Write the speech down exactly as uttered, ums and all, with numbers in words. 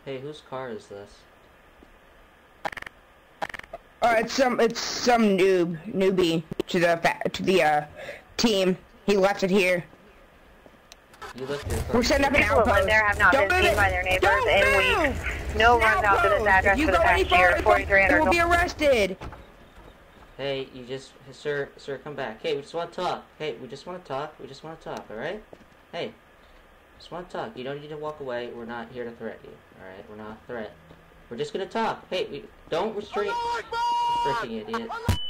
Hey, whose car is this? Uh, it's some, it's some noob, newbie to the fa to the uh team. He left it here. You left your car. We're setting up an People who live outpost. there have not Don't been move seen it. by their neighbors Don't in move. weeks. No It's one's out to this outpost. address If you for the go any past year. farther, forty-three you hundred. will be arrested. Hey, you just, sir, sir, come back. Hey, we just want to talk. Hey, we just want to talk. We just want to talk, alright? Hey, just want to talk. You don't need to walk away. We're not here to threat you, alright? We're not a threat. We're just gonna talk. Hey, we, don't restrain. Freaking idiot.